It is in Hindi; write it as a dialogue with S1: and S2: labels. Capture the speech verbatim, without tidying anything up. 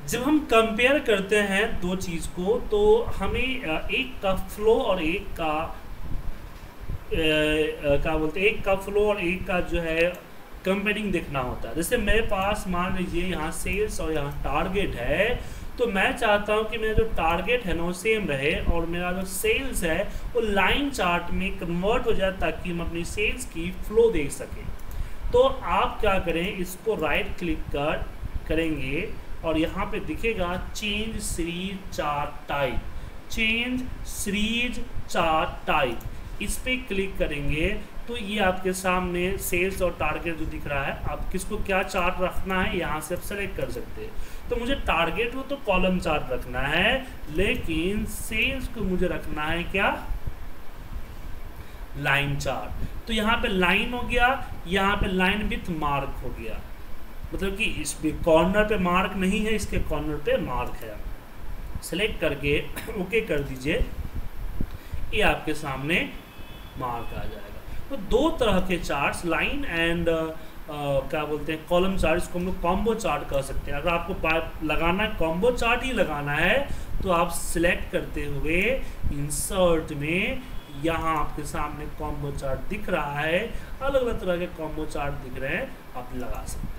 S1: जब हम कंपेयर करते हैं दो चीज़ को तो हमें अ, एक का फ्लो और एक का अ, अ, क्या बोलते हैं, एक का फ्लो और एक का जो है कंपेयरिंग देखना होता है। जैसे मेरे पास मान लीजिए यहाँ सेल्स और यहाँ टारगेट है, तो मैं चाहता हूँ कि मेरा जो टारगेट है ना वो सेम रहे और मेरा जो सेल्स है वो लाइन चार्ट में कन्वर्ट हो जाए ताकि हम अपनी सेल्स की फ्लो देख सकें। तो आप क्या करें, इसको राइट क्लिक कर करेंगे और यहाँ पे दिखेगा change series chart type, change series chart type, इस पे क्लिक करेंगे तो ये आपके सामने सेल्स और टारगेट जो दिख रहा है, आप किसको क्या चार्ट रखना है यहाँ से आप सेलेक्ट कर सकते हैं। तो मुझे टारगेट हो तो कॉलम चार्ट रखना है, लेकिन सेल्स को मुझे रखना है क्या, लाइन चार्ट। तो यहाँ पे लाइन हो गया, यहाँ पे लाइन विथ मार्क हो गया, मतलब कि इस पे कॉर्नर पे मार्क नहीं है, इसके कॉर्नर पे मार्क है। सेलेक्ट करके ओके कर दीजिए, ये आपके सामने मार्क आ जाएगा। तो दो तरह के चार्ट्स, लाइन एंड क्या बोलते हैं कॉलम चार्ट, इसको हम लोग कॉम्बो चार्ट कर सकते हैं। अगर आपको लगाना है कॉम्बो चार्ट ही लगाना है तो आप सिलेक्ट करते हुए इंसर्ट में यहाँ आपके सामने कॉम्बो चार्ट दिख रहा है, अलग अलग तरह के कॉम्बो चार्ट दिख रहे हैं, आप लगा सकते हैं।